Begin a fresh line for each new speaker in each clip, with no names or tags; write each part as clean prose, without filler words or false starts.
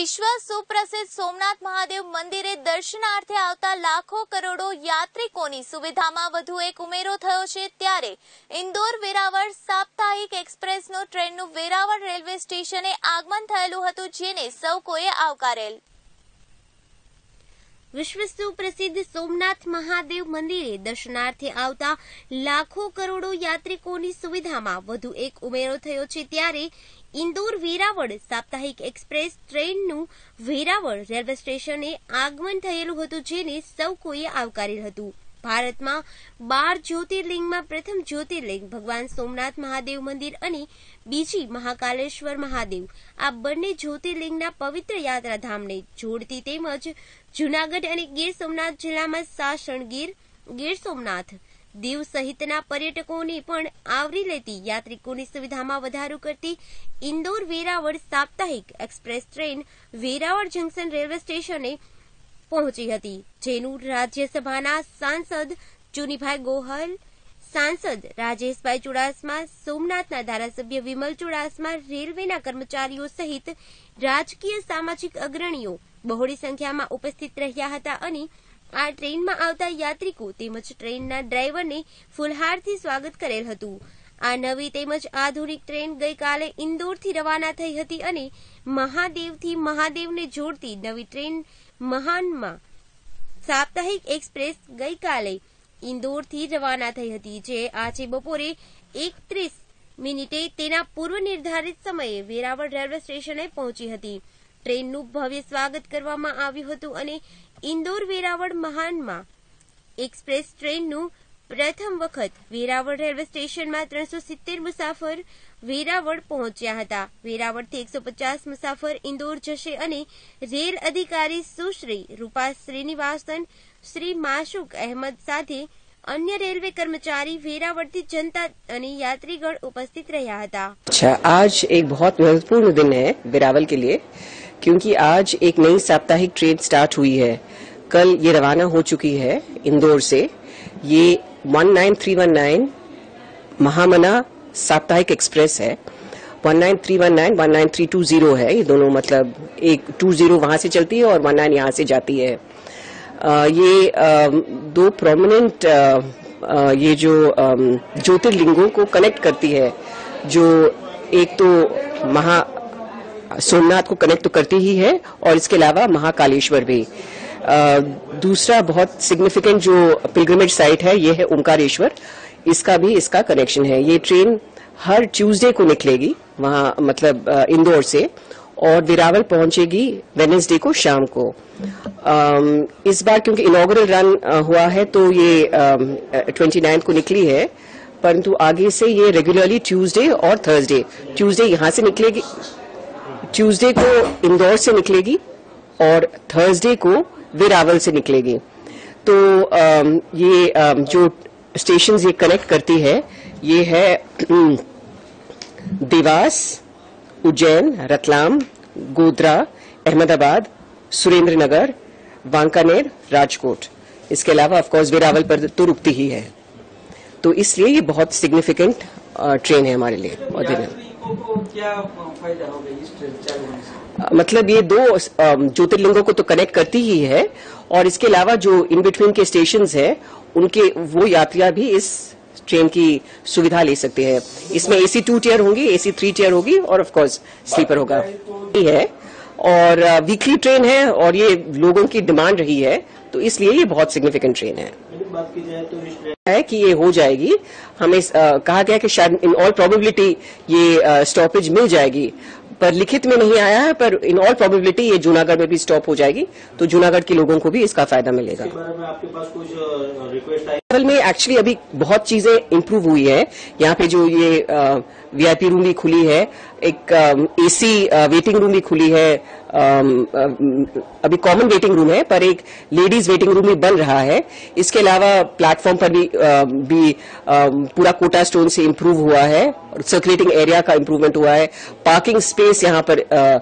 વિશ્વ સુપ્રસિદ્ધ સોમનાથ મહાદેવ મંદિરે દર્શનાર્થે આવતા લાખો કરોડો યાત્રિકોની સુવિધામાં વધુ એક ઉમેરો થયો છે ત્યારે ઇન્દોર વેરાવળ સાપ્તાહિક એક્સપ્રેસનો ટ્રેનનું વેરાવળ રેલવે સ્ટેશને આગમન થયેલું હતું, જેને સૌ કોઈએ આવકારેલ।
વિશ્વ સુપ્રસિદ્ધ સોમનાથ મહાદેવ મંદિરે દર્શનાર્થે આવતા લાખો કરોડો યાત્રિકોની સુવિધામાં વધુ એક ઉમેરો થયો છે ત્યારે ઇન્દોર વેરાવળ સાપ્તાહિક એક્સપ્રેસ ટ્રેનનું વેરાવળ રેલવે સ્ટેશને આગમન થયેલું હતું, જેને સૌ કોઈએ આવકારેલ હતું। ભારતમાં 12 જ્યોતિર્લિંગમાં પ્રથમ જ્યોતિર્લિંગ ભગવાન સોમનાથ મહાદેવ મંદિર અને બીજી મહાકાલેશ્વર મહાદેવ આ બંને જ્યોતિર્લિંગના પવિત્ર યાત્રાધામને જોડતી તેમજ જૂનાગઢ અને ગીર સોમનાથ જિલ્લામાં સાસણ ગીર સોમનાથ દીવ સહિતના પર્યટકોને પણ આવરી લેતી યાત્રિકોની સુવિધામાં વધારો કરતી ઇન્દોર વેરાવળ સાપ્તાહિક express train Veraval junction railway સ્ટેશને પહોંચી હતી, જેનું રાજ્યસભાના સાંસદ ચુનીભાઈ ગોહલ, સાંસદ રાજેશભાઈ ચુડાસમા, સોમનાથના ધારાસભ્ય વિમલ ચુડાસમા, રેલવેના કર્મચારીઓ સહિત રાજકીય સામાજિક અગ્રણીઓ બહોળી સંખ્યામાં ઉપસ્થિત રહ્યા હતા અને આ ટ્રેનમાં આવતા યાત્રિકો તેમજ ટ્રેનના ડ્રાઈવરને ફૂલહારથી સ્વાગત કરેલ હતું। આ નવી તેમજ આધુનિક ટ્રેન ગઈકાલે ઇન્દોરથી રવાના થઈ હતી અને મહાદેવથી મહાદેવને જોડતી નવી ટ્રેન મહાનમાં સાપ્તાહિક એક્સપ્રેસ ગઈકાલે ઇન્દોરથી રવાના થઈ હતી, જે આજે બપોરે 1:30 તેના પૂર્વ નિર્ધારિત સમયે વેરાવળ રેલવે સ્ટેશને પહોંચી હતી। ટ્રેનનું ભવ્ય સ્વાગત કરવામાં આવ્યું હતું અને ઇન્દોર વેરાવળ મહાનમાં એક્સપ્રેસ ટ્રેનનું પ્રથમ વખત વેરાવળ રેલવે સ્ટેશનમાં 370 મુસાફર વેરાવળ પહોંચ્યા હતા। વેરાવળથી 150 મુસાફર ઇન્દોર જશે અને રેલ અધિકારી સુશ્રી રૂપા શ્રીનિવાસન, શ્રી માશુક અહેમદ સાથે अन्य रेलवे कर्मचारी वेरावळ जनता અને यात्रीगण उपस्थित रहा था।
अच्छा, आज एक बहुत महत्वपूर्ण दिन है वेरावल के लिए, क्योंकि आज एक नई साप्ताहिक ट्रेन स्टार्ट हुई है। कल ये रवाना हो चुकी है इंदौर से। ये 19319 महामना साप्ताहिक एक्सप्रेस है। 19319 19320 है, ये दोनों मतलब एक 20 वहां से चलती है और 19 यहाँ से जाती है। ये दो प्रोमिनेंट ये जो ज्योतिर्लिंगों को कनेक्ट करती है, जो एक तो सोमनाथ को कनेक्ट तो करती ही है और इसके अलावा महाकालेश्वर भी। दूसरा बहुत सिग्निफिकेंट जो पिलग्रिमेज साइट है ये है ओमकारेश्वर, इसका कनेक्शन है। ये ट्रेन हर ट्यूसडे को निकलेगी वहां मतलब इंदौर से और वेरावल पहुंचेगी वेडनेसडे को शाम को। इस बार क्योंकि इनॉग्रल रन हुआ है तो ये 29 को निकली है, परंतु आगे से ये रेगुलरली ट्यूसडे और थर्सडे, ट्यूसडे यहां से निकलेगी, ट्यूसडे को इंदौर से निकलेगी और थर्सडे को वेरावल से निकलेगी। तो ये जो स्टेशन ये कनेक्ट करती है ये है देवास, उज्जैन, रतलाम, गोध्रा, अहमदाबाद, सुरेंद्रनगर, वांकानेर, राजकोट। इसके अलावा ऑफ कोर्स वेरावल पर तो रुकती ही है, तो इसलिए ये बहुत सिग्निफिकेंट ट्रेन है हमारे लिए। और क्या फायदा होगा इस ट्रेन चालू होने से? मतलब ये दो ज्योतिर्लिंगों को तो कनेक्ट करती ही है और इसके अलावा जो इन बिटवीन के स्टेशंस है उनके वो यात्रियां भी इस ट्रेन की सुविधा ले सकते हैं। इसमें AC 2 टियर होंगी, AC 3 टियर होगी और ऑफ कोर्स स्लीपर होगा है। और वीकली ट्रेन है और ये लोगों की डिमांड रही है, तो इसलिए ये बहुत सिग्निफिकेंट ट्रेन है। बात की जाए तो है कि ये हो जाएगी, हमें कहा गया कि शायद इन ऑल प्रोबेबिलिटी ये स्टॉपेज मिल जाएगी, पर लिखित में नहीं आया है, पर इन ऑल प्रोबेबिलिटी ये जूनागढ़ में भी स्टॉप हो जाएगी, तो जूनागढ़ के लोगों को भी इसका फायदा मिलेगा। आपके पास कुछ रिक्वेस्ट आई? में एक्चुअली अभी बहुत चीजें इम्प्रूव हुई है। यहाँ पे जो ये VIP रूम भी खुली है, एक AC वेटिंग रूम भी खुली है, अभी कॉमन वेटिंग रूम है पर एक लेडीज वेटिंग रूम भी बन रहा है। इसके अलावा प्लेटफॉर्म पर भी पूरा कोटा स्टोन से इम्प्रूव हुआ है, सर्कुलेटिंग एरिया का इम्प्रूवमेंट हुआ है। पार्किंग स्पेस यहाँ पर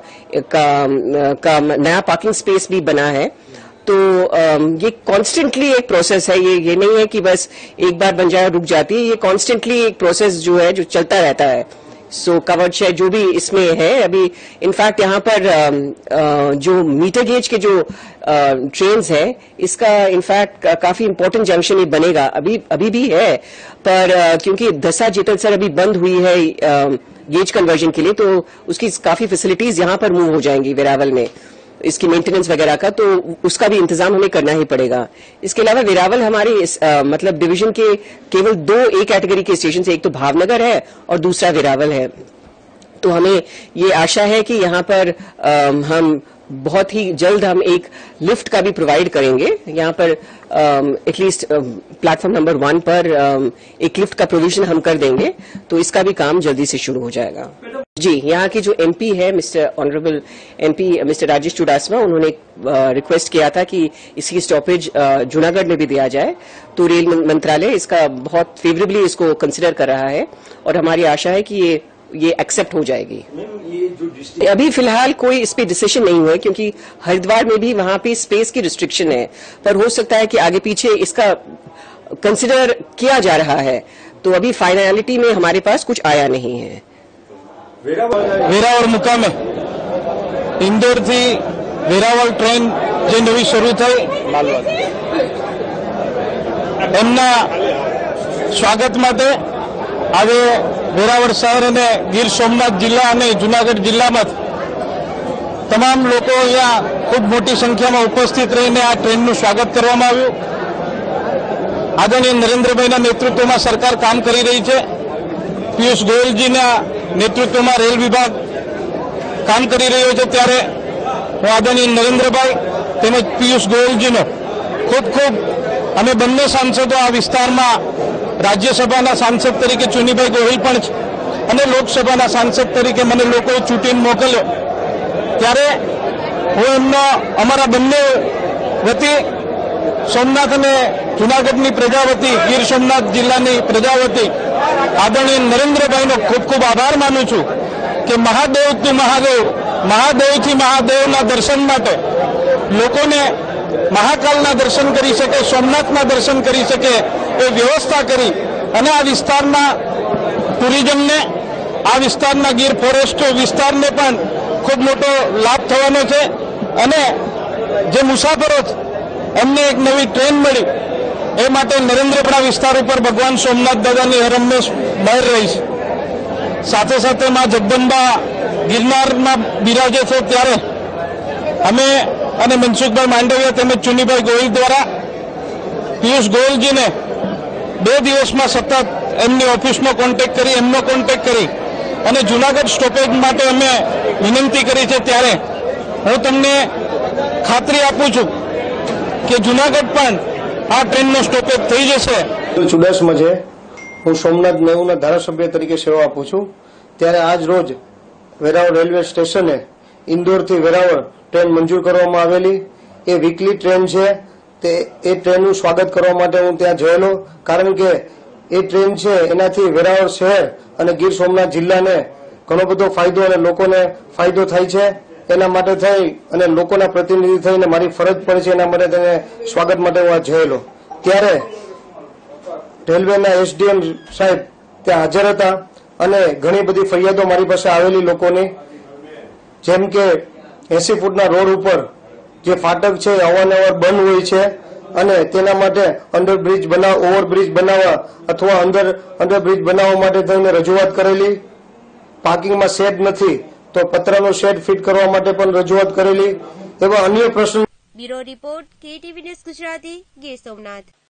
का नया पार्किंग स्पेस भी बना है। तो ये कॉन्स्टेंटली एक प्रोसेस है, ये नहीं है कि बस एक बार बन जाए रुक जाती है, ये कॉन्स्टेंटली एक प्रोसेस जो है जो चलता रहता है। सो कवर्ड शेड जो भी इसमें है अभी, इनफैक्ट यहाँ पर जो मीटर गेज के जो ट्रेन्स है, इसका इनफैक्ट काफी इंपॉर्टेंट जंक्शन ये बनेगा, अभी भी है, पर क्योंकि दसा जेतलसर अभी बंद हुई है गेज कन्वर्जन के लिए, तो उसकी काफी फैसिलिटीज यहाँ पर मूव हो जाएंगी वेरावल में, इसकी मेंटेनेंस वगैरह का, तो उसका भी इंतजाम हमें करना ही पड़ेगा। इसके अलावा वेरावल हमारे मतलब डिवीजन के केवल 2 A कैटेगरी के स्टेशन से, एक तो भावनगर है और दूसरा वेरावल है। तो हमें ये आशा है कि यहाँ पर हम बहुत ही जल्द हम एक लिफ्ट का भी प्रोवाइड करेंगे। यहाँ पर एटलीस्ट प्लेटफॉर्म नंबर 1 पर एक लिफ्ट का प्रोविजन हम कर देंगे, तो इसका भी काम जल्दी से शुरू हो जाएगा। जी, यहाँ के जो एमपी है mister honourable MP mister Rajesh Chudasama, उन्होंने रिक्वेस्ट किया था कि इसकी स्टॉपेज जूनागढ़ में भी दिया जाए, तो रेल मंत्रालय इसका बहुत फेवरेबली इसको कंसिडर कर रहा है और हमारी आशा है कि ये एक्सेप्ट हो जाएगी। अभी फिलहाल कोई इस पे डिसीजन नहीं हुआ है, क्योंकि हरिद्वार में भी वहां पे स्पेस की रिस्ट्रिक्शन है, पर हो सकता है कि आगे पीछे इसका कंसिडर किया जा रहा है, तो अभी फाइनलिटी में हमारे पास कुछ आया नहीं है।
વેરાવળ મુકામે ઇન્દોરથી વેરાવળ ટ્રેન જે નવી શરૂ થઈ એમના સ્વાગત માટે આજે વેરાવળ શહેર અને ગીર સોમનાથ જિલ્લા અને જૂનાગઢ જિલ્લામાં તમામ લોકો અહીંયા ખૂબ મોટી સંખ્યામાં ઉપસ્થિત રહીને આ ટ્રેનનું સ્વાગત કરવામાં આવ્યું। આદરણીય નરેન્દ્રભાઈના નેતૃત્વમાં સરકાર કામ કરી રહી છે। પિયુષ ગોયલજીના નેતૃત્વમાં રેલ વિભાગ કામ કરી રહ્યો છે, ત્યારે હું આદરણીય નરેન્દ્રભાઈ તેમજ પિયુષ ગોયલજીનો ખૂબ અમે બંને સાંસદો આ વિસ્તારમાં રાજ્યસભાના સાંસદ તરીકે ચુનીભાઈ ગોહિલ પણ છે અને લોકસભાના સાંસદ તરીકે મને લોકોએ ચૂંટીને મોકલ્યો, ત્યારે હું એમનો અમારા બંને વતી સોમનાથ અને જૂનાગઢની પ્રજા વતી, ગીર સોમનાથ જિલ્લાની પ્રજા વતી આદરણીય નરેન્દ્રભાઈનો ખૂબ આભાર માનું છું કે મહાદેવ તું મહાદેવ, મહાદેવથી મહાદેવના દર્શન માટે લોકોને મહાકાલના દર્શન કરી શકે, સોમનાથના દર્શન કરી શકે એ વ્યવસ્થા કરી અને આ વિસ્તારના ટુરિઝમને, આ વિસ્તારના ગીર ફોરેસ્ટ વિસ્તારને પણ ખૂબ મોટો લાભ થવાનો છે અને જે મુસાફરો એમને એક નવી ટ્રેન મળી એ માટે નરેન્દ્રપરા વિસ્તાર ઉપર ભગવાન સોમનાથ દાદાની હરહંમેશ બહાર રહી છે। સાથે સાથે માં જગદંબા ગિરનારમાં બિરાજે છે, ત્યારે અમે અને મનસુખભાઈ માંડવિયા તેમજ ચુનીભાઈ ગોહિલ દ્વારા પિયુષ ગોયલજીને 2 દિવસમાં સતત એમની ઓફિસનો કોન્ટેક્ટ કરી, એમનો કોન્ટેક્ટ કરી અને જૂનાગઢ સ્ટોપેજ માટે અમે વિનંતી કરી છે। ત્યારે હું તમને ખાતરી આપું છું કે જૂનાગઢ પણ આ ટ્રેનનો સ્ટોપેજ થઈ જશે।
ચુડાસમા છે, હું સોમનાથ 9ના ધારાસભ્ય તરીકે સેવા આપું છું। ત્યારે આજ રોજ વેરાવળ રેલવે સ્ટેશને ઇન્દોરથી વેરાવળ ટ્રેન મંજૂર કરવામાં આવેલી એ વીકલી ટ્રેન છે, તે એ ટ્રેનનું સ્વાગત કરવા માટે હું ત્યાં જયેલો, કારણ કે એ ટ્રેન છે એનાથી વેરાવળ શહેર અને ગીર સોમનાથ જિલ્લાને ઘણો બધો ફાયદો અને લોકોને ફાયદો થાય છે। એના માટે થઈ અને લોકોના પ્રતિનિધિ થઈને મારી ફરજ પડે છે, એના માટે તેને સ્વાગત માટે હું આ જયેલો। ત્યારે રેલવેના એસડીએમ સાહેબ ત્યાં હાજર હતા અને ઘણી બધી ફરિયાદો મારી પાસે આવેલી લોકોની, જેમ કે 80 ફૂટના રોડ ઉપર જે ફાટક છે અવારનવાર બંધ હોય છે અને તેના માટે ઓવરબ્રિજ બનાવવા અથવા અંડરબ્રિજ બનાવવા માટે થઈને રજૂઆત કરેલી। પાર્કિંગમાં શેડ નથી તો પતરાનો શેડ ફિટ કરવા માટે પણ રજૂઆત કરેલી। એવા અન્ય પ્રશ્નો।
Bureau report, KTV news Gujarati, Gir Somnath.